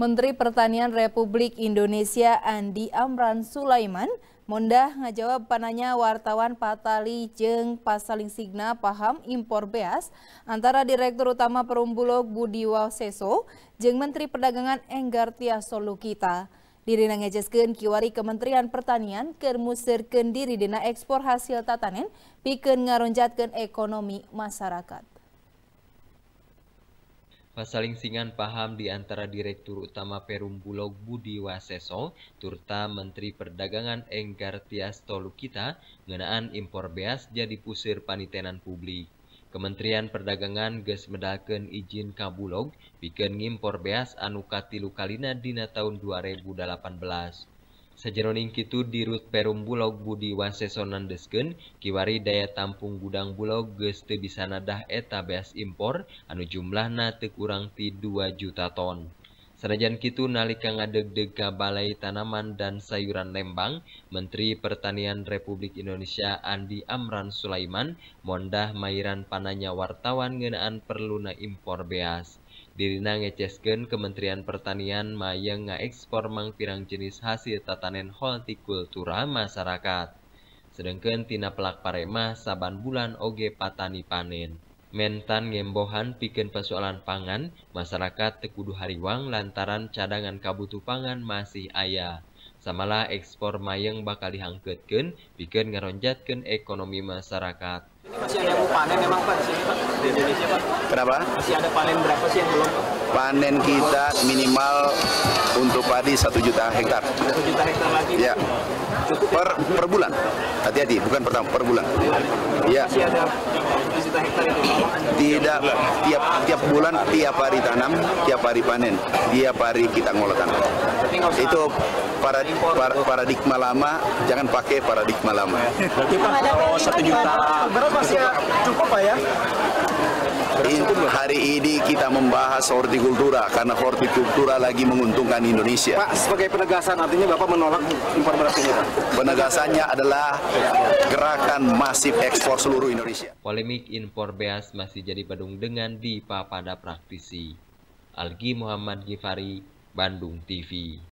Menteri Pertanian Republik Indonesia Andi Amran Sulaiman mondah ngajawab pananya wartawan patali jeung pasaling signa paham impor beas antara Direktur Utama Perum Bulog Budi Waseso jeung Menteri Perdagangan Enggar Tias Solukita. Dirina ngejeskeun kiwari Kementerian Pertanian keur museureun diri dina ekspor hasil tatanen pikeun ngaronjatkeun ekonomi masyarakat. Pasaling singan paham di antara Direktur Utama Perum Bulog Budi Waseso turta Menteri Perdagangan Enggar Tias Solukita ngeunaan impor beas jadi puseur panitenan publik. Kementerian Perdagangan geus medalkeun izin ka Bulog pikeun ngimpor beas anu katilu kalina dina taun 2018. Sajeroning kitu Dirut Perum Bulog Budi Waseso nandeskeun kiwari daya tampung gudang Bulog geus teu bisa nadah eta beas impor anu jumlahna teu kurang ti 2 juta ton. Sanajan kitu nalika ngadegdeg ka Balai Tanaman dan Sayuran Lembang, Menteri Pertanian Republik Indonesia Andi Amran Sulaiman mondah mairan pananya wartawan ngeunaan perluna impor beas. Dirina ngeceskeun Kementerian Pertanian mayang ngaekspor mangpirang jenis hasil tatanen hortikultura masyarakat. Sedengkeun tina pelak paremah saban bulan oge patani panen. Mentan ngembohan pikeun persoalan pangan, masyarakat teu kudu hariwang lantaran cadangan kabutuh pangan masih aya. Samala ekspor mayang bakal dihangkeutkeun pikeun ngaronjatkeun ekonomi masyarakat. Masih ada yang mau panen memang Pak di sini Pak, di Indonesia Pak? Kenapa? Masih ada panen berapa sih yang belum Pak? Panen kita minimal untuk padi 1 juta hektar. 1 juta hektar lagi? Ya. Per bulan. Hati-hati, bukan per bulan. Ya. Masih ada 1 juta hektar itu? Tidak, tiap bulan, tiap hari tanam, tiap hari panen, tiap hari kita ngolah tanam. Itu paradigma lama, jangan pakai paradigma lama. Berarti Pak, kalau 1 juta masih cukup Pak ya? Hari ini kita membahas hortikultura karena hortikultura lagi menguntungkan Indonesia. Pak, sebagai penegasan artinya Bapak menolak impor beras ini Pak? Penegasannya adalah gerakan masif ekspor seluruh Indonesia. Polemik impor beas masih jadi badung dengan di pada praktisi. Algi Muhammad Gifari, Bandung TV.